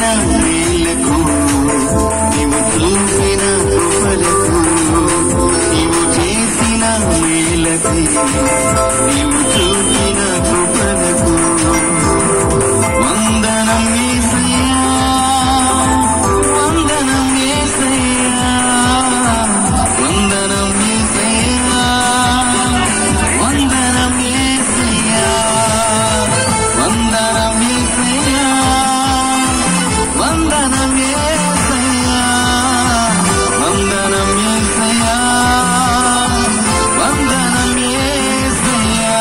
మేలకు నీవు చూపిన కృపలకు నీవు చేసిన మేలకు నీవు చూపిన కృపలకు వందనం యేసయ్యా వందనం యేసయ్యా వందనం యేసయ్యా వందనం యేసయ్యా వందనం యేసయ్యా వందనం యేసయ్యా వందనం యేసయ్యా వందనం యేసయ్యా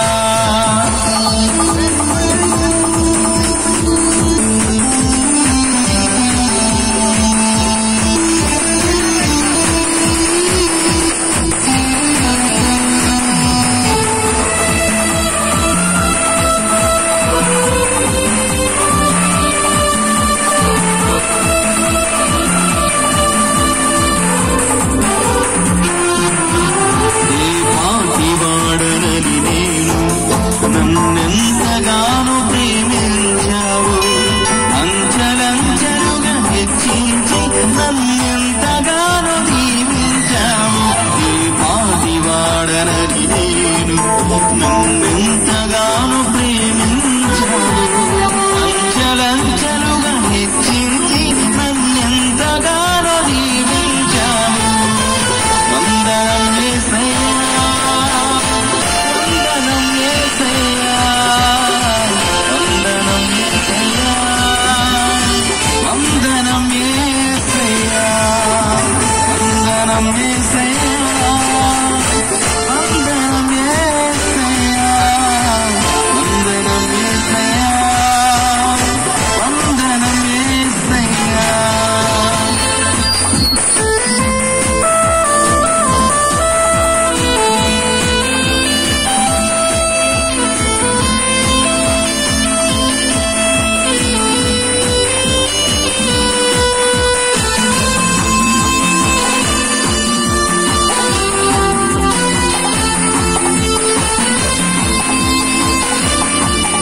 వాడనని నేను నన్నెంతగానో ప్రేమించావు అంచెలంచెలుగా హెచ్చించి నన్నెంతగానో దీవించావు ఈ పాటి వాడనని నేను నన్నెంతగానో ప్రేమించావు అంచెలంచెలుగా హెచ్చించి నన్నెంతగానో దీవించావు వందనం యేసయ్యా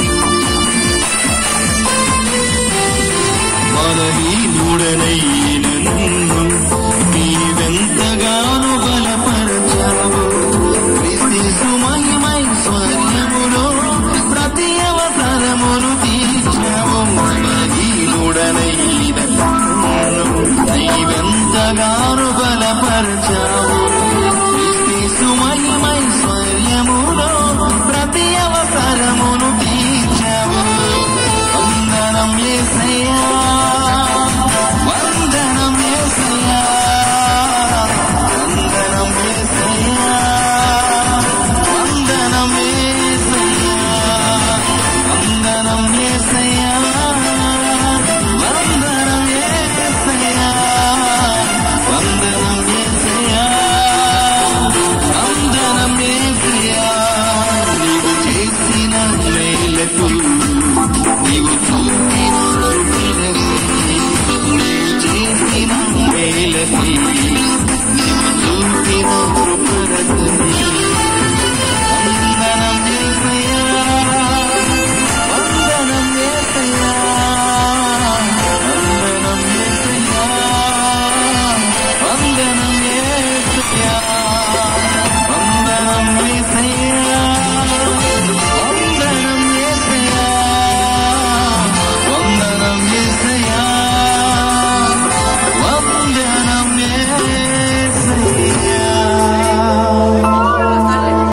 బలహీనుడనైన